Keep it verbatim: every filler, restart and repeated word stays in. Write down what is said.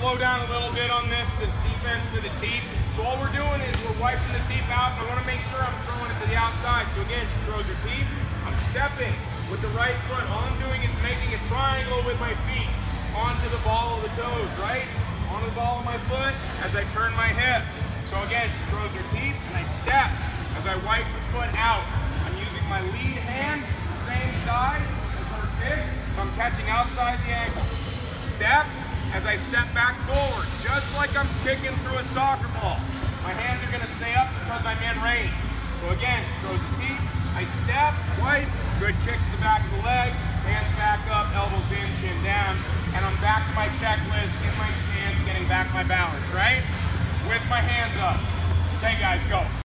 slow down a little bit on this, this defense to the teep. So all we're doing is we're wiping the teep out, and I want to make sure I'm throwing it to the outside. So again, she throws her teep. I'm stepping with the right foot. All I'm doing is making a triangle with my feet onto the ball of the toes, right? Onto the ball of my foot as I turn my hip. So again, she throws her teep, and I step as I wipe the foot out. I'm using my lead hand, the same side as her kick, so I'm catching outside the ankle. Step as I step back forward, just like I'm kicking through a soccer ball. My hands are gonna stay up because I'm in range. So again, she throws the teep, I step, wipe, good kick to the back of the leg, hands back up, elbows in, chin down, and I'm back to my checklist, in my stance, getting back my balance, right? With my hands up. Okay guys, go.